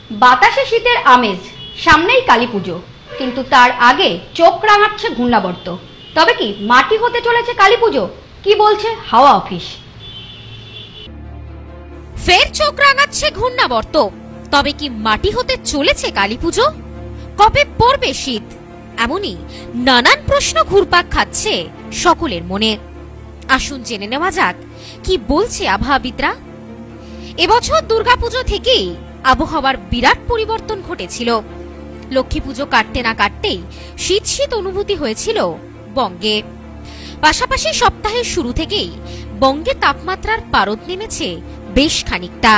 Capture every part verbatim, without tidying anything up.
বাতাসে শীতের আমেজ, সামনেই কালী পুজো, কিন্তু তার আগে চোখ রাঙাচ্ছে ঘূর্ণাবর্ত। তবে কি মাটি হতে চলেছে কালী পুজো? কি বলছে হাওয়া অফিস? ফের চোখ রাঙাচ্ছে ঘূর্ণাবর্ত, তবে কি মাটি হতে চলেছে কালী পুজো? কবে পড়বে শীত? এমনই নানান প্রশ্ন ঘুরপাক খাচ্ছে সকলের মনে। আসুন জেনে নেওয়া যাক কি বলছে আবহাওয়াবিদরা। এবছর দুর্গাপুজো থেকেই আবহাওয়ার বিরাট পরিবর্তন ঘটেছিল। লক্ষ্মী পুজো কাটতে না কাটতেই শীত শীত অনুভূতি হয়েছিল বঙ্গে। পাশাপাশি সপ্তাহের শুরু থেকেই বঙ্গে তাপমাত্রার পারদ নেমেছে বেশ খানিকটা।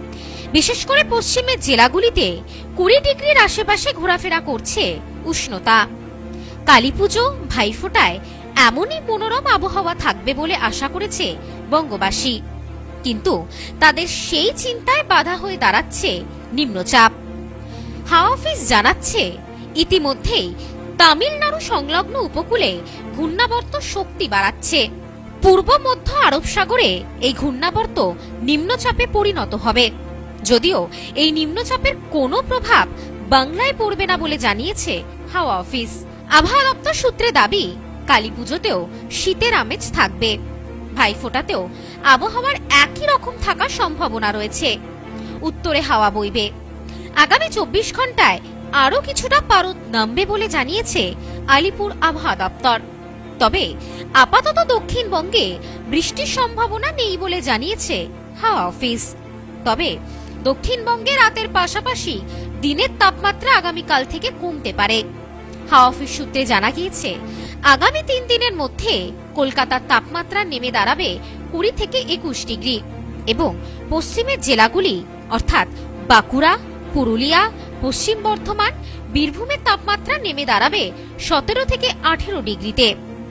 বিশেষ করে পশ্চিমের জেলাগুলিতে কুড়ি ডিগ্রির আশেপাশে ঘোরাফেরা করছে উষ্ণতা। কালী পুজো, ভাইফোঁটায় এমনই মনোরম আবহাওয়া থাকবে বলে আশা করেছে বঙ্গবাসী, কিন্তু তাদের সেই চিন্তায় বাধা হয়ে দাঁড়াচ্ছে নিম্নচাপ। হাওয়া অফিস জানাচ্ছে, ইতিমধ্যেই তামিলনাড়ু সংলগ্ন উপকূলে ঘূর্ণাবর্ত শক্তি বাড়াচ্ছে। পূর্ব মধ্য আরব সাগরে এই ঘূর্ণাবর্ত নিম্নচাপে পরিণত হবে, যদিও এই নিম্নচাপের কোনো প্রভাব বাংলায় পড়বে না বলে জানিয়েছে হাওয়া অফিস। আবহাওয়া দপ্তর সূত্রে দাবি, কালী পুজোতেও শীতের আমেজ থাকবে। ভাইফোঁটাতেও আবহাওয়ার একই রকম থাকার সম্ভাবনা রয়েছে। উত্তরে হাওয়া বইবে। আগামী চব্বিশ ঘন্টায় আরো কিছুটা পারদ নামবে বলে জানিয়েছে আলিপুর আবহাওয়া দপ্তর। তবে আপাতত দক্ষিণবঙ্গে বৃষ্টির সম্ভাবনা নেই বলে জানিয়েছে হাওয়া অফিস। তবে দক্ষিণবঙ্গে রাতের পাশাপাশি দিনের তাপমাত্রা আগামীকাল থেকে কমতে পারে। হাওয়া অফিস সূত্রে জানা গিয়েছে, আগামী তিন দিনের মধ্যে কলকাতার তাপমাত্রা নেমে দাঁড়াবে কুড়ি থেকে একুশ ডিগ্রি এবং পশ্চিমের জেলাগুলি অর্থাৎ বাঁকুড়া, পুরুলিয়া, পশ্চিম বর্ধমান, বীরভূমের তাপমাত্রা নেমে দাঁড়াবে সতেরো থেকে আঠেরো ডিগ্রিতে।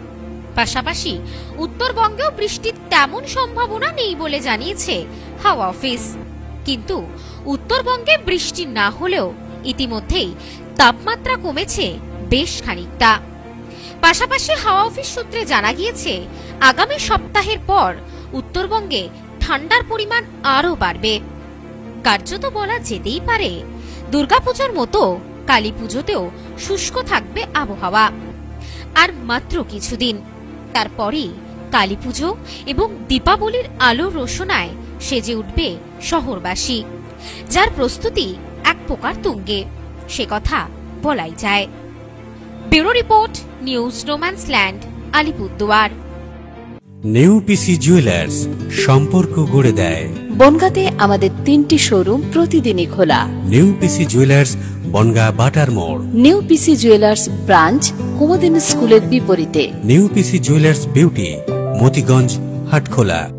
পাশাপাশি উত্তরবঙ্গেও বৃষ্টির তেমন সম্ভাবনা নেই বলে জানিয়েছে হাওয়া অফিস। কিন্তু উত্তরবঙ্গে বৃষ্টি না হলেও ইতিমধ্যেই তাপমাত্রা কমেছে বেশ খানিকটা। পাশাপাশি হাওয়া অফিস সূত্রে জানা গিয়েছে, আগামী সপ্তাহের পর উত্তরবঙ্গে ঠান্ডার পরিমাণ আরও বাড়বে। কার্যত বলা যেতেই পারে, দুর্গাপুজোর মতো কালী পুজোতেও শুষ্ক থাকবে আবহাওয়া। আর মাত্র কিছুদিন, তারপরেই কালী পুজো এবং দীপাবলির আলো রোশনায় সেজে উঠবে শহরবাসী, যার প্রস্তুতি এক প্রকার তুঙ্গে, সে কথা বলাই যায়। Bureau report, news no man's land, Alipurduar. New PC jewellers, সম্পর্ক গড়ে দেয়। বনগাঁতে আমাদের তিনটি শোরুম প্রতিদিনই খোলা। নিউ পিসি জুয়েলার্স, বনগাঁ বাটার মোড়। New PC jewellers branch, Kumudini স্কুলের বিপরীতে। New PC jewellers beauty, Motiganj, Hatkhola.